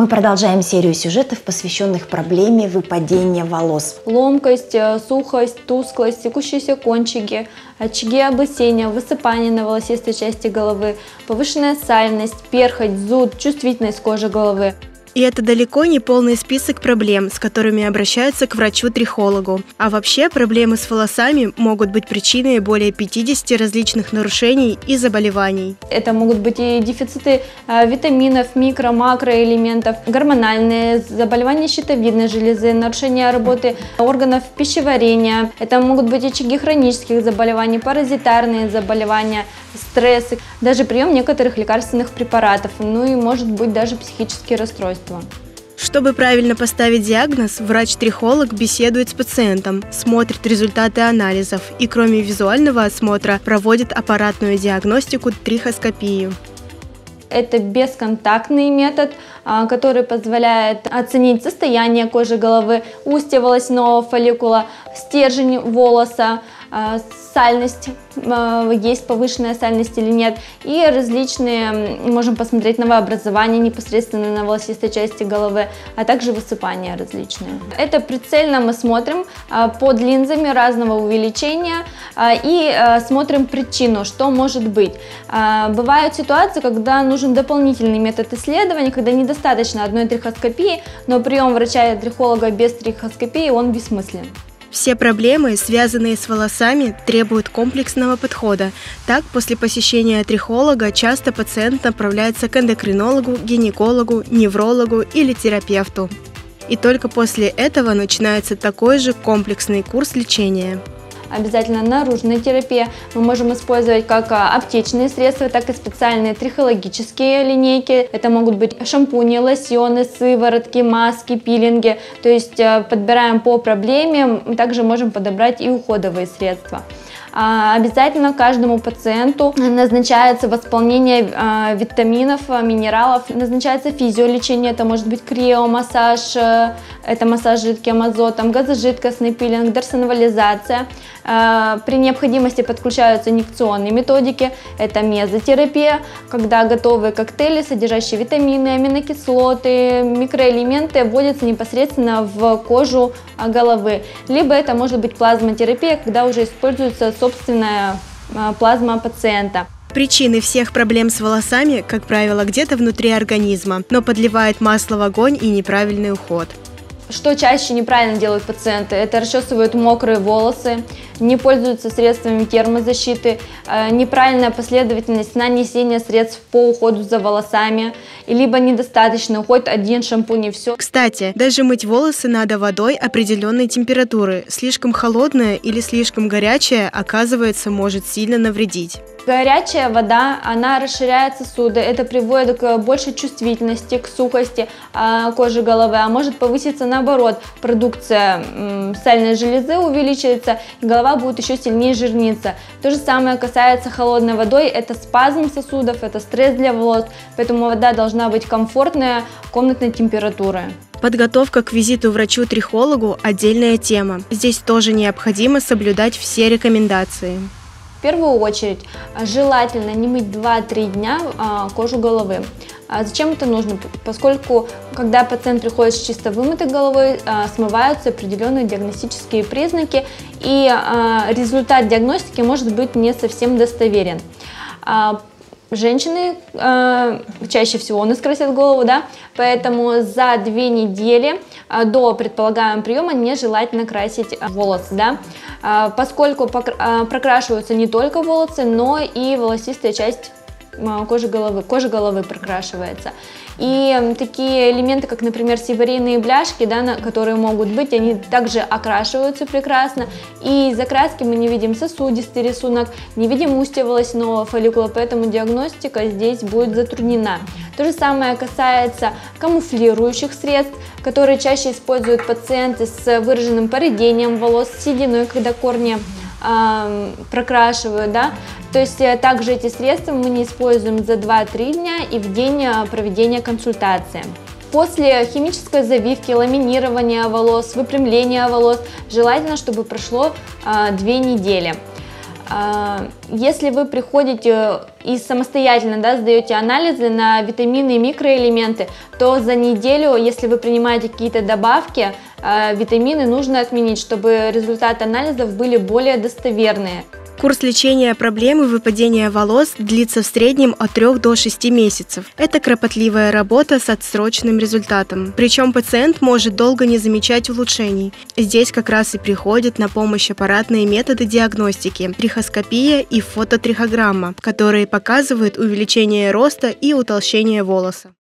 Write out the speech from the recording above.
Мы продолжаем серию сюжетов, посвященных проблеме выпадения волос. Ломкость, сухость, тусклость, секущиеся кончики, очаги облысения, высыпание на волосистой части головы, повышенная сальность, перхоть, зуд, чувствительность кожи головы. И это далеко не полный список проблем, с которыми обращаются к врачу-трихологу. А вообще проблемы с волосами могут быть причиной более 50 различных нарушений и заболеваний. Это могут быть и дефициты витаминов, микро-макроэлементов, гормональные заболевания щитовидной железы, нарушение работы органов пищеварения. Это могут быть очаги хронических заболеваний, паразитарные заболевания, стрессы, даже прием некоторых лекарственных препаратов, ну и может быть даже психические расстройства. Чтобы правильно поставить диагноз, врач-трихолог беседует с пациентом, смотрит результаты анализов и, кроме визуального осмотра, проводит аппаратную диагностику трихоскопию. Это бесконтактный метод, который позволяет оценить состояние кожи головы, устье волосяного фолликула, стержень волоса, сальность, есть повышенная сальность или нет, и различные, можем посмотреть новообразования непосредственно на волосистой части головы, а также высыпания различные. Это прицельно мы смотрим под линзами разного увеличения и смотрим причину, что может быть. Бывают ситуации, когда нужен дополнительный метод исследования, когда недостаточно одной трихоскопии, но прием врача-трихолога без трихоскопии, он бессмыслен. Все проблемы, связанные с волосами, требуют комплексного подхода. Так, после посещения трихолога часто пациент направляется к эндокринологу, гинекологу, неврологу или терапевту. И только после этого начинается такой же комплексный курс лечения. Обязательно наружная терапия. Мы можем использовать как аптечные средства, так и специальные трихологические линейки. Это могут быть шампуни, лосьоны, сыворотки, маски, пилинги. То есть подбираем по проблеме, также можем подобрать и уходовые средства. Обязательно каждому пациенту назначается восполнение витаминов, минералов, назначается физиолечение, это может быть криомассаж, это массаж жидким азотом, газожидкостный пилинг, дерсонвализация. При необходимости подключаются инъекционные методики, это мезотерапия, когда готовые коктейли, содержащие витамины, аминокислоты, микроэлементы, вводятся непосредственно в кожу головы. Либо это может быть плазмотерапия, когда уже используется собственная плазма пациента. Причины всех проблем с волосами, как правило, где-то внутри организма, но подливает масло в огонь и неправильный уход. Что чаще неправильно делают пациенты? Это расчесывают мокрые волосы, не пользуются средствами термозащиты, неправильная последовательность нанесения средств по уходу за волосами, либо недостаточно, уходит один шампунь и все. Кстати, даже мыть волосы надо водой определенной температуры. Слишком холодная или слишком горячая, оказывается, может сильно навредить. Горячая вода, она расширяет сосуды, это приводит к большей чувствительности, к сухости кожи головы, а может повыситься наоборот, продукция сальной железы увеличивается, и голова будет еще сильнее жирниться. То же самое касается холодной водой, это спазм сосудов, это стресс для волос, поэтому вода должна быть комфортная, комнатной температуры. Подготовка к визиту врачу-трихологу – отдельная тема. Здесь тоже необходимо соблюдать все рекомендации. В первую очередь, желательно не мыть 2-3 дня кожу головы. Зачем это нужно? Поскольку, когда пациент приходит с чисто вымытой головой, смываются определенные диагностические признаки, и результат диагностики может быть не совсем достоверен. Женщины чаще всего накрасят голову, да, поэтому за 2 недели до предполагаемого приема нежелательно красить волосы, да, поскольку прокрашиваются не только волосы, но и волосистая часть кожа головы прокрашивается. И такие элементы, как, например, сибарейные бляшки, да, которые могут быть, они также окрашиваются прекрасно. И из окраски мы не видим сосудистый рисунок, не видим устье волосяного фолликула, поэтому диагностика здесь будет затруднена. То же самое касается камуфлирующих средств, которые чаще используют пациенты с выраженным поредением волос, сединой, когда корни прокрашивают, да, то есть также эти средства мы не используем за 2-3 дня и в день проведения консультации. После химической завивки, ламинирования волос, выпрямления волос желательно, чтобы прошло 2 недели. Если вы приходите и самостоятельно, да, сдаете анализы на витамины и микроэлементы, то за неделю, если вы принимаете какие-то добавки, витамины нужно отменить, чтобы результаты анализов были более достоверные. Курс лечения проблемы выпадения волос длится в среднем от 3 до 6 месяцев. Это кропотливая работа с отсроченным результатом. Причем пациент может долго не замечать улучшений. Здесь как раз и приходят на помощь аппаратные методы диагностики – трихоскопия и фототрихограмма, которые показывают увеличение роста и утолщение волоса.